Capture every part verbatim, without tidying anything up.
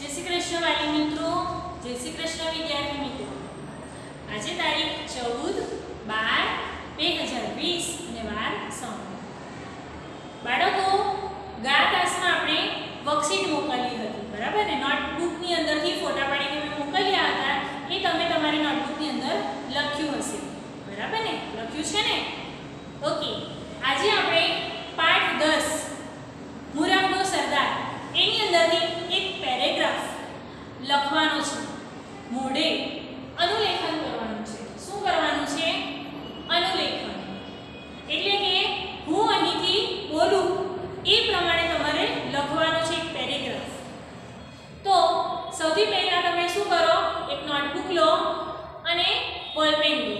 जय श्री कृष्ण वाली मित्रों, जय श्री कृष्ण विद्यार्थी मित्रों। आज तारीख चौदह बार બે હજાર વીસ અને વાર સોમવાર। બાળકો ગયા ક્લાસમાં આપણે વર્કશીટ મોકલી હતી, બરાબર ને? નોટબુકની અંદરથી ફોટા પાડીને મેં મોકલ્યા હતા, એ તમે તમારી નોટબુકની અંદર લખ્યું હશે, બરાબર ને? લખ્યું છે ને? ઓકે, આજે આપણે પાઠ દસ મુરાદનો સરદાર એની અંદરથી એક પેરેગ્રાફ લખવાનો છે, મોઢે અનુલેખન કરવાનું છે। શું કરવાનું છે? અનુલેખન એટલે કે હું અહીંથી બોલું એ પ્રમાણે તમારે લખવાનો છે એક પેરેગ્રાફ। તો સૌથી પહેલા તમે શું કરો, એક નોટબુક લો અને બોલપેન લો।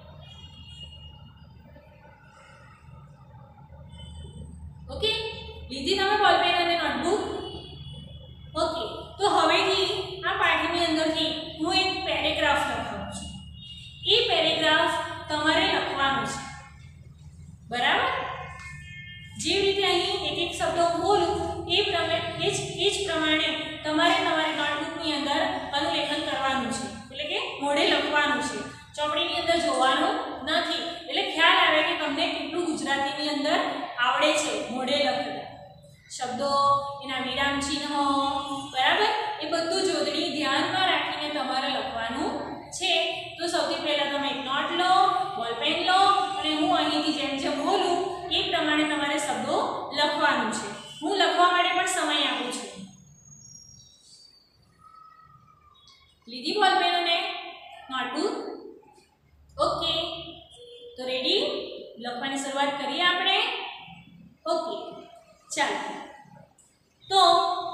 ઓકે, લીધી તમે બોલપેન અને નોટબુક? ઓકે, તો હવેથી આ પાઠની અંદરથી હું એક પેરેગ્રાફ લખાવું છું। એ પેરેગ્રાફ તમારે લખવાનો છે, બરાબર? જે રીતે અહીં એક એક શબ્દ હું બોલું એ પ્રમાણે એ જ એ જ પ્રમાણે તમારે તમારી નોટબુકની અંદર અનુલેખન કરવાનું છે, એટલે કે મોઢે લખવાનું છે, ચોપડીની અંદર જોવાનું નથી। એટલે ખ્યાલ આવે કે તમને કેટલું ગુજરાતીની અંદર આવડે છે મોઢે લખતા શબ્દો, એના વિરામ ચિહ્નો, બરાબર? એ બધું જોડણી ધ્યાનમાં રાખીને તમારે લખવાનું છે। તો સૌથી પહેલા તમે એક નોટ લો, બોલપેન લો અને હું અહીંથી જેમ જેમ બોલું એ પ્રમાણે તમારે શબ્દો લખવાનું છે। હું લખવા માટે પણ સમય આપું છું। લીધી બોલપેન અને નોટબુક? ઓકે, તો રેડી? લખવાની શરૂઆત કરીએ આપણે? ઓકે, ચાલો। તો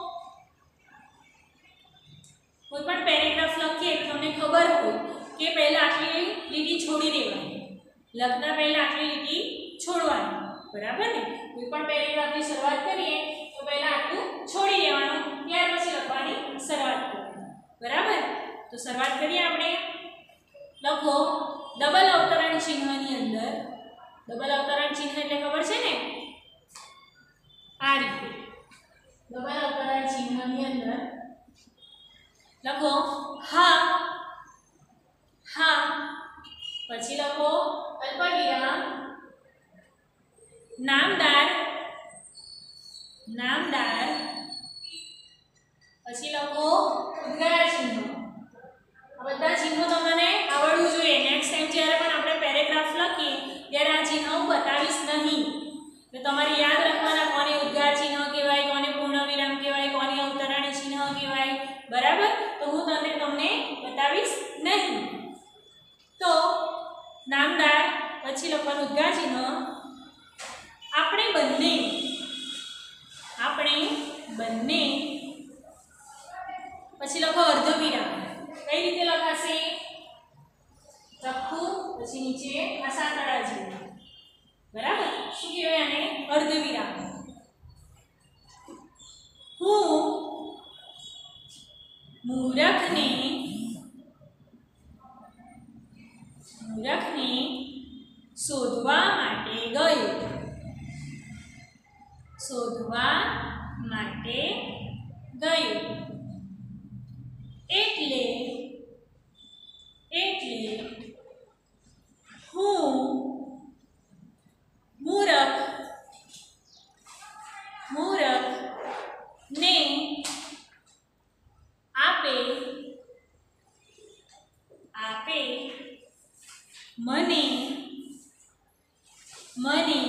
કોઈ પણ પેરેગ્રાફ લખીએ તો તમને ખબર હોય કે પહેલા આટલી લીટી છોડી દેવાની, લખતા પહેલા આટલી લીટી છોડવાની, બરાબર ને? કોઈ પણ પેરેગ્રાફની શરૂઆત કરીએ તો પહેલા આટલું છોડી દેવાનું, ત્યાર પછી લખવાની શરૂઆત કરવાની, બરાબર? તો શરૂઆત કરીએ આપણે। લખો ડબલ અવતરણ ચિહ્નની અંદર, ડબલ અવતરણ ચિહ્ન એટલે ખબર છે ને? આ રીતે ડબલ અવતરણ ચિહ્નની અંદર લખો હા, હા, પછી લખો અલ્પવિરામ, નામદાર, નામદાર, પછી લખો ઉદ્ગાર ચિહ્ન। આ બધા ચિહ્નો તમને આવડવું જોઈએ। નેક્સ્ટ ટાઈમ જ્યારે પણ આપણે પેરેગ્રાફ લખીએ ત્યારે આ ચિહ્નો બતાવીશ નહીં, તો તમારે યાદ રાખવાના કોને ઉદ્ગાર ચિહ્ન કહેવાય, કોને પૂર્ણ વિરામ કહેવાય, કોને અવતરણ ચિહ્ન કહેવાય, બરાબર? તો હું તમને તમને બતાવીશ નહીં। તો નામદાર, પછી લખવાનું ઉદ્ગાર ચિહ્ન, આપણે બંને, આપણે બંને, પછી લખો અર્ધવિરામ। કઈ રીતે લખાશે? ચખ્ખું, પછી નીચે આ સાંકડા જેવું, બરાબર? શું કહેવાય આને? અર્ધવિરામ। હું મૂરખને, મૂરખને શોધવા માટે ગયો, શોધવા માટે ગયો, એટલે એટલે હું મૂરખ, મૂરખ ને આપે, આપે મને, મને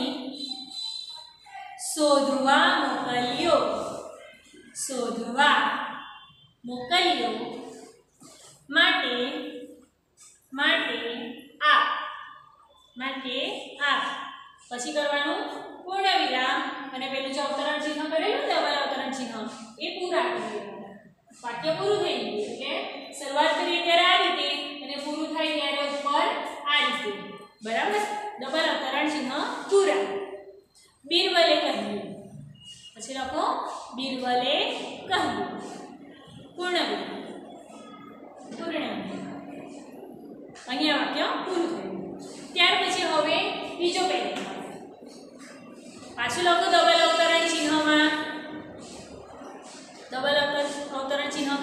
શોધવા મોકલ્યો, શોધવા મોકલ્યો, માટે, માટે આપ, માટે આપ, પછી કરવાનું પૂર્ણ વિરામ અને પેલું જે અવતરણ ચિહ્ન કરેલું ડબલ અવતરણ ચિહ્ન એ પૂરા કરી દેવાના। વાક્ય પૂરું થઈ ગયું, એટલે શરૂઆત કરીએ ત્યારે આ રીતે અને પૂરું થાય ત્યારે ઉપર આ રીતે, બરાબર? ડબલ અવતરણ ચિહ્ન પૂરા। બીરબલે કહ્યું, પછી લખો બીરબલે કહ્યું, પૂર્ણ વિરામ, પૂર્ણ વિરામ, અહીંયા વાક્ય પૂરું થયું। ત્યાર પછી હવે બીજો પેરેગ્રાફ, પાછું લખો ડબલ અવતરણ ચિહ્નમાં, ડબલ અવતરણ ચિહ્ન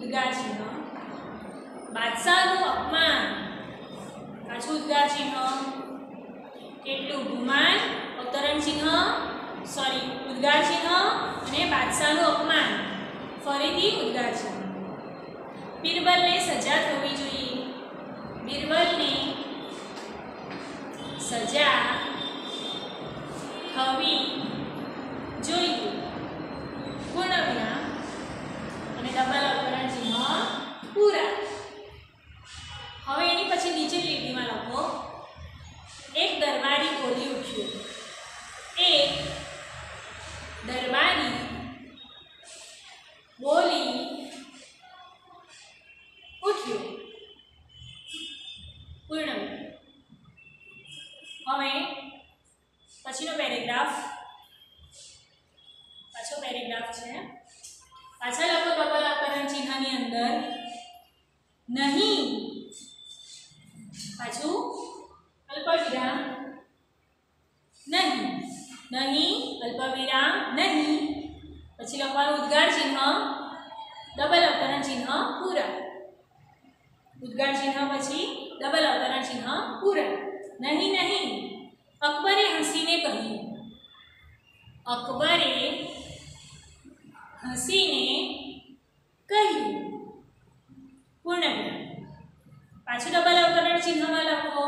ઉદ્ગાર ચિહ્ન. બાદશાહનું અપમાન, પાછું ઉદ્ગાર ચિહ્ન. કેટલું ગુમાન, અવતરણ ચિહ્ન, સોરી ઉદ્ગાર ચિહ્ન અને બાદશાહનું અપમાન, ફરીથી ઉદ્ગાર ચિહ્ન. બિરબલને સજા થવી જોઈએ. બિરબલને સજા થવી જોઈએ. પૂર્ણ વિરામ અને ડબલ અવતરણ ચિહ્ન પૂરા. હવે એની પછી નીચેની લીટીમાં લખો એક દરબારી બોલી ઉઠ્યો. એક દરબારી બોલી ઉઠ્યો. પૂર્ણ. હવે પછીનો પેરેગ્રાફ પાછો પેરેગ્રાફ છે. પાછા લખો ડબલ અવતરણ ચિહ્નની અંદર નહીં, પાછું અલ્પવિરામ નહીં, નહીં અલ્પવિરામ નહીં, પછી લખવાનું ઉદ્ગાર ચિહ્ન ડબલ અવતરણ ચિહ્ન પૂરા. ઉદ્ગાર ચિહ્ન પછી ડબલ અવતરણ ચિહ્ન પૂરા. નહીં નહીં અકબરે હસીને કહ્યું. અકબરે હસીને કહ્યું. પૂર્ણ. પાછું ડબલ અવતરણ ચિહ્નમાં લખો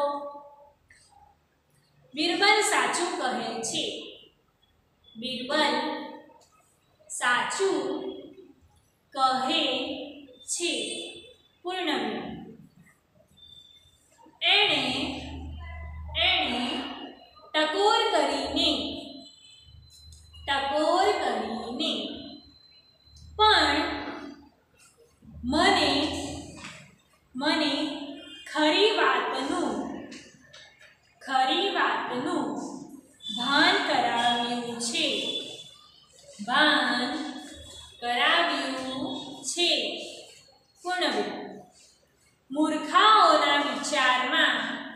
બિરબલ સાચું કહે છે. બિરબલ સાચું કહે છે. પૂર્ણ. એણે એણે ટકોર કરીને ટકોર કરીને પણ મને મને ખરી વાતનું ખરી વાતનું ભાન કરાવ્યું છે. ભાન કરાવ્યું છે. પૂર્ણ. મૂર્ખાઓના વિચારમાં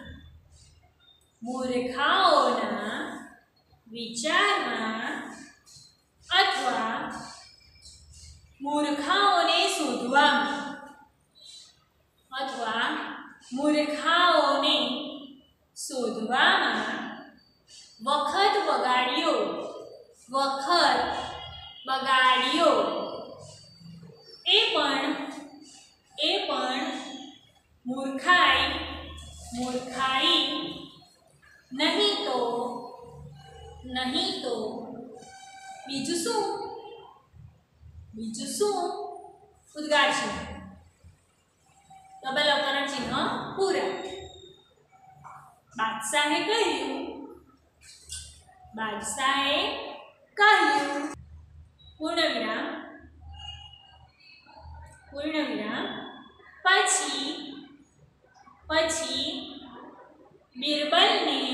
મૂર્ખાઓના વિચારમાં અથવા મૂર્ખાઓને શોધવામાં અથવા મૂર્ખાઓને શોધવામાં વખત બગાડ્યો વખત બગાડ્યો એ પણ એ પણ મૂર્ખાઈ મૂર્ખાઈ નહીં તો નહીં તો બીજું શું બીજું શું ઉદ્ગાર ચિહ્ન ડબલ અવતરણ ચિહ્ન પૂરા. બાદશાહે કહ્યું બાદશાહે કહ્યું. પૂર્ણ વિરામ પૂર્ણ વિરામ. પછી પછી બિરબલને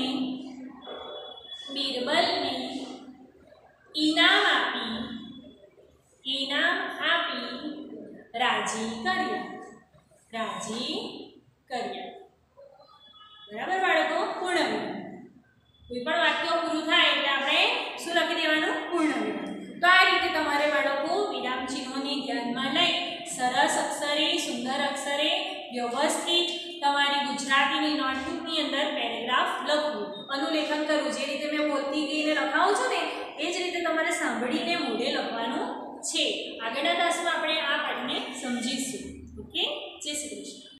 બિરબલને ઇનામ આપી ઇનામ આપી રાજી કર્યા રાજી કર્યા. બરાબર બાળકો. પૂર્ણ વિરામ. કોઈ પણ વાક્ય પૂરું થાય એટલે આપણે શું લખી દેવાનું? પૂર્ણ વિરામ. તો આ રીતે તમારે બાળકો વિરામ ચિહ્નોને ધ્યાનમાં લઈ સરસ અક્ષરે સુંદર અક્ષરે વ્યવસ્થિત તમારી ગુજરાતીની નોટબુકની અંદર પેરેગ્રાફ લખવું, અનુલેખન કરવું. જે રીતે મેં બોલતી ગઈને લખાવું છું ને એ જ રીતે તમારે સાંભળીને મોઢે લખવાનું છે. આગળના તાસમાં આપણે આ પાઠને સમજીશું. ઓકે. જય શ્રી કૃષ્ણ.